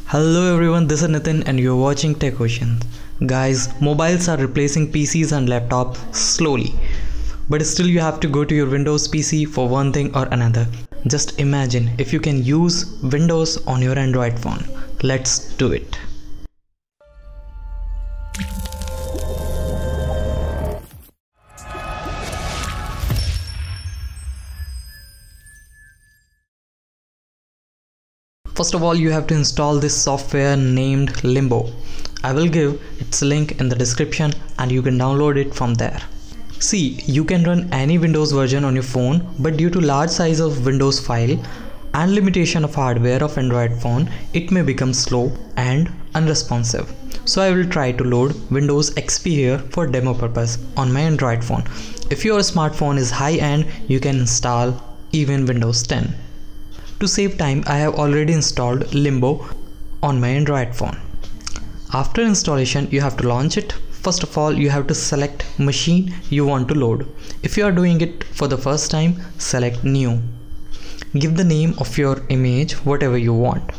Hello everyone, this is Nitin and you're watching Tech Ocean. Guys, mobiles are replacing PCs and laptops slowly. But still you have to go to your Windows PC for one thing or another. Just imagine if you can use Windows on your Android phone. Let's do it. First of all, you have to install this software named Limbo. I will give its link in the description and you can download it from there. See, you can run any Windows version on your phone, but due to large size of Windows file and limitation of hardware of Android phone, it may become slow and unresponsive. So I will try to load Windows XP here for demo purpose on my Android phone. If your smartphone is high end, you can install even Windows 10. To save time, I have already installed Limbo on my Android phone. After installation, you have to launch it. First of all, you have to select machine you want to load. If you are doing it for the first time, select new. Give the name of your image whatever you want.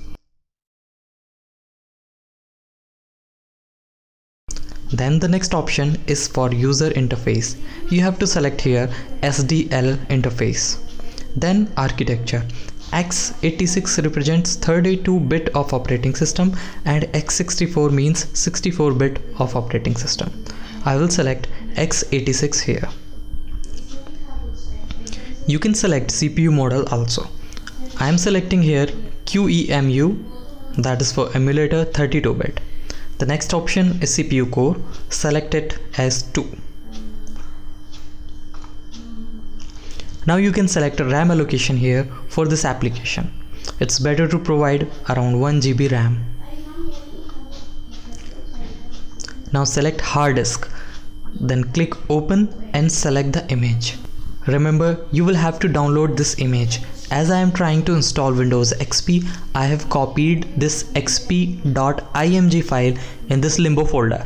Then the next option is for user interface. You have to select here SDL interface. Then architecture. x86 represents 32-bit of operating system and x64 means 64-bit of operating system. I will select x86 here. You can select CPU model also. I am selecting here QEMU, that is for emulator 32-bit. The next option is CPU core. Select it as 2. Now you can select a RAM allocation here for this application. It's better to provide around 1 GB RAM. Now select hard disk. Then click open and select the image. Remember, you will have to download this image. As I am trying to install Windows XP, I have copied this xp.img file in this Limbo folder.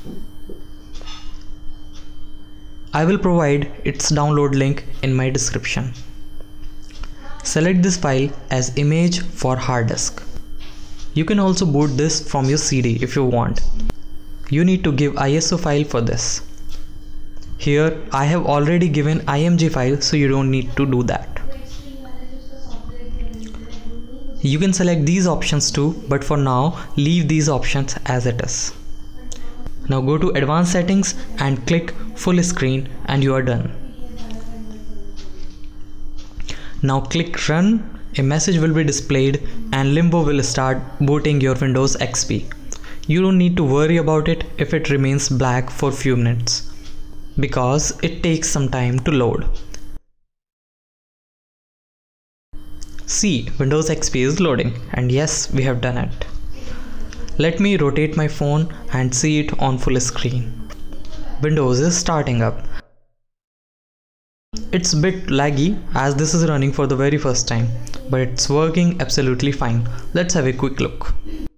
I will provide its download link in my description. Select this file as image for hard disk. You can also boot this from your CD if you want. You need to give ISO file for this. Here I have already given IMG file, so you don't need to do that. You can select these options too, but for now leave these options as it is. Now go to advanced settings and click full screen and you are done. Now click run. A message will be displayed and Limbo will start booting your Windows XP. You don't need to worry about it if it remains black for few minutes, because it takes some time to load. See, Windows XP is loading, and yes, we have done it. Let me rotate my phone and see it on full screen. Windows is starting up. It's a bit laggy as this is running for the very first time, but it's working absolutely fine. Let's have a quick look.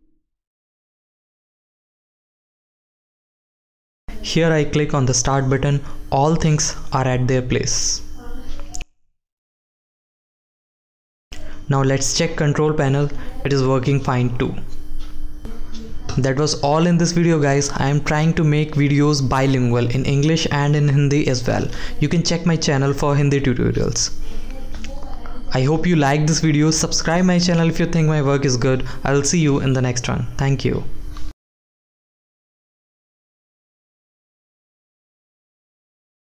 Here I click on the start button. All things are at their place. Now let's check control panel. It is working fine too. That was all in this video, guys. I am trying to make videos bilingual in English and in Hindi as well. You can check my channel for Hindi tutorials. I hope you liked this video. Subscribe my channel if you think my work is good. I will see you in the next one. Thank you.